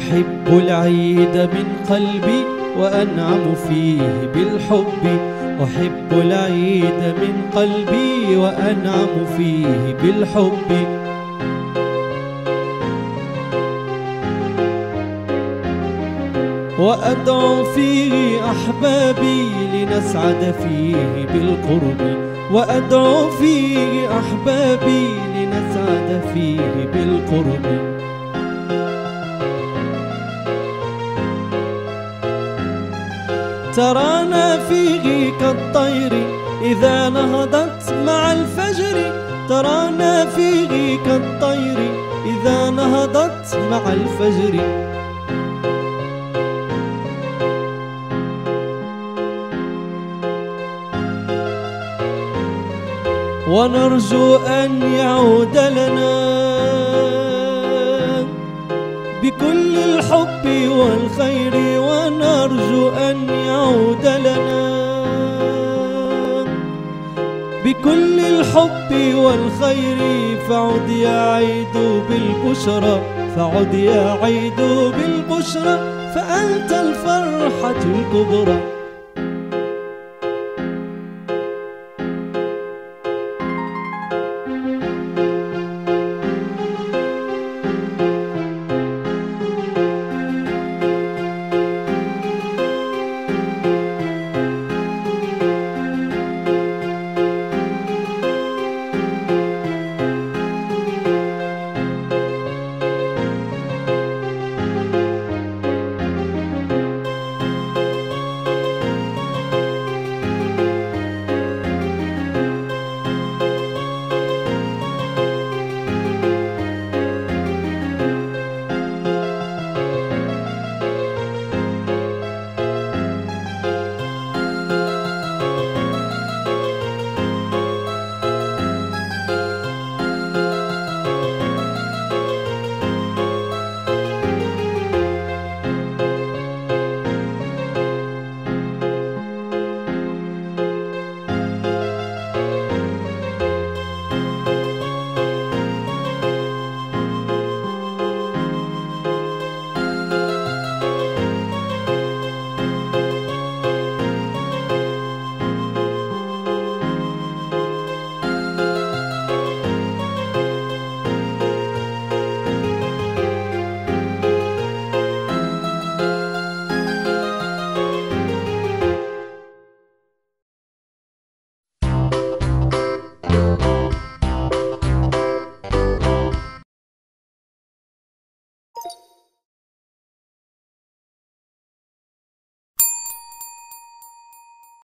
أحب العيد من قلبي وأنعم فيه بالحب. أحب العيد من قلبي وأنعم فيه بالحب. وأدعو فيه أحبابي لنسعد فيه بالقرب. وأدعو فيه أحبابي لنسعد فيه بالقرب. ترانا فيه كالطير إذا نهضت مع الفجر. ترانا فيه كالطير إذا نهضت مع الفجر. ونرجو أن يعود لنا بكل الحب والخير. ونرجو أن يعود لنا بكل الحب والخير. فعد يا عيد بالبشرى. فعد يا عيد بالبشرى. فأنت الفرحة الكبرى.